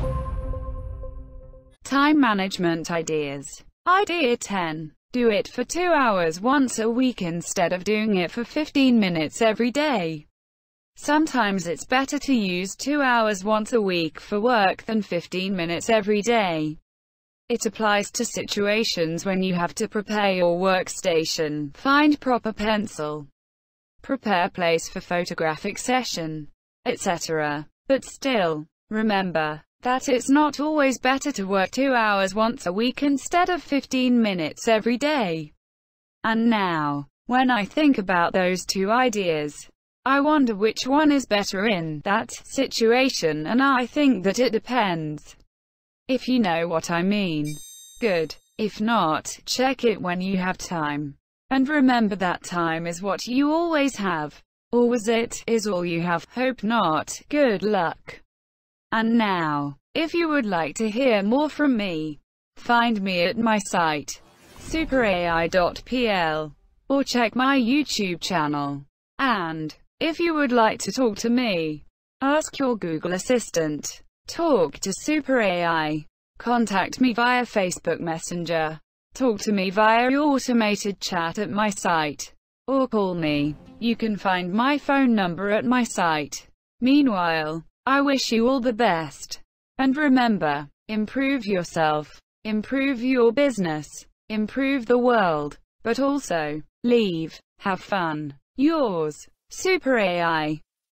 Time management ideas. Idea 10. Do it for 2 hours once a week instead of doing it for 15 minutes every day. Sometimes it's better to use 2 hours once a week for work than 15 minutes every day. It applies to situations when you have to prepare your workstation, find proper pencil, prepare place for photographic session, etc. But still, remember that it's not always better to work 2 hours once a week instead of 15 minutes every day. And now, when I think about those two ideas, I wonder which one is better in that situation, and I think that it depends. If you know what I mean, good. If not, check it when you have time. And remember that time is what you always have. Or was it, is all you have? Hope not. Good luck. And now, if you would like to hear more from me, find me at my site, superai.pl, or check my YouTube channel. And, if you would like to talk to me, ask your Google Assistant. Talk to Super AI. Contact me via Facebook Messenger. Talk to me via automated chat at my site. Or call me. You can find my phone number at my site. Meanwhile, I wish you all the best. And remember, improve yourself, improve your business, improve the world, but also, leave, have fun. Yours, Super AI.